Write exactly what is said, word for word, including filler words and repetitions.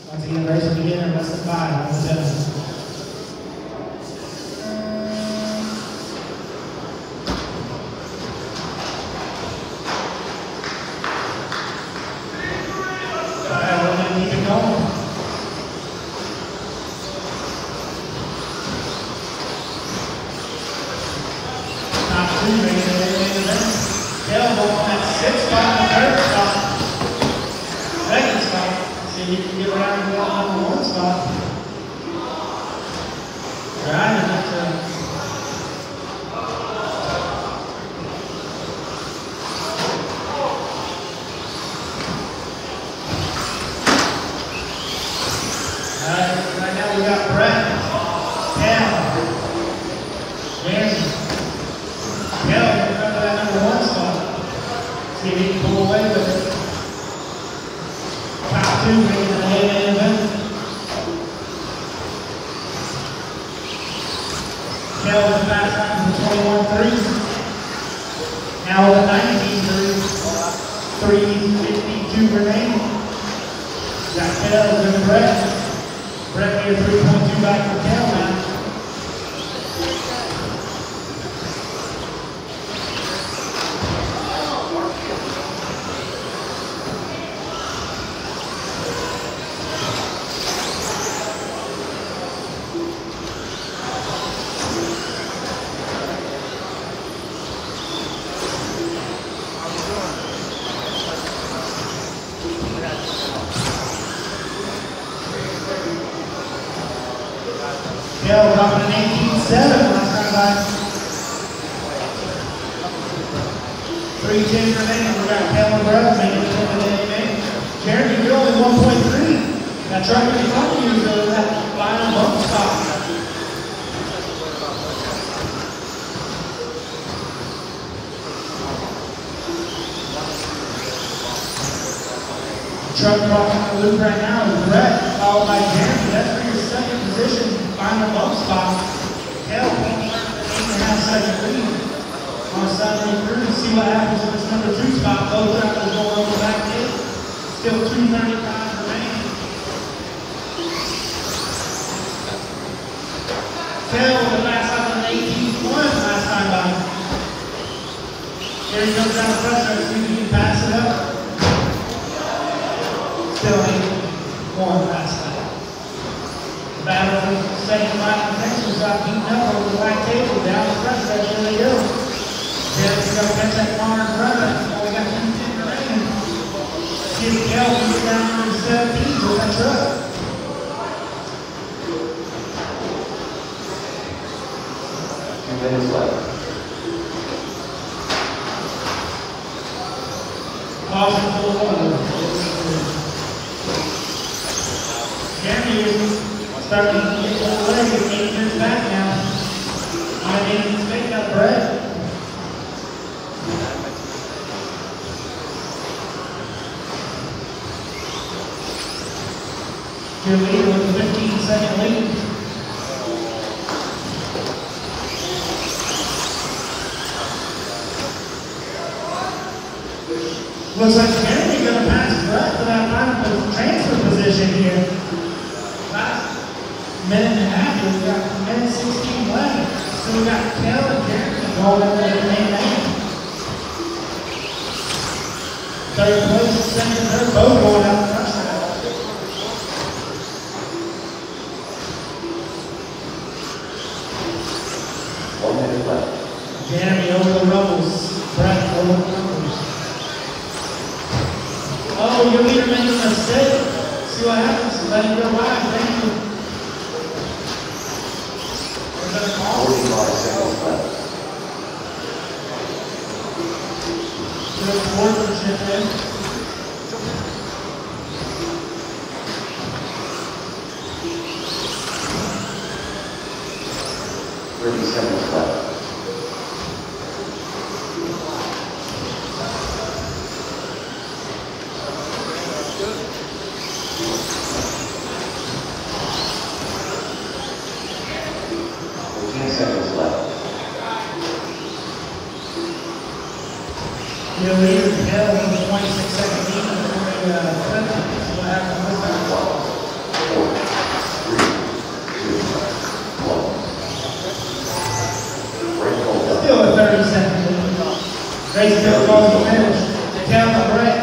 Once again, race will begin in less than five on the seven. Truck crossing the loop right now is Brett, followed by Jeremy. That's for your second position, final bump spot. Hell, eight and a half second lead on Saturday through. See what happens with this number two spot. Both drivers go over the back gate. Still two thirty-five remaining. Hell with the last time on eighteen one last time by. Here he comes down the pressure. See if he can pass it up. Still ain't one last night. The battle for the second lap in Texas got beaten up over the white table down the front stretch. Here they go. Jerry's going to catch that car in front of us. Only got two ten remaining. See if Kelvin gets down number seventeen with that truck. Two minutes left. Caution for the water. Jeremy is starting to get a little leg with eight minutes back now. I mean, he's making up bread. Your leader with a fifteen second lead. Looks like Jeremy going to pass Brett for that final transfer position here. Last minute and a half, we've got a minute sixteen left. So we've got Kel and Jeremy going up there the main lane. Third place and second, they're both going out the front side. One minute left. Jeremy over the rumbles. Brett over the rumbles. Oh, your leader made a mistake. See what happens. Let him go by. Thank you. We're going to call forty-five seconds left. Good sportsmanship there. thirty seconds left. Your leader held on the twenty-six second lead before the uh, what happened this time. Race Tail calls the finish. To count the break.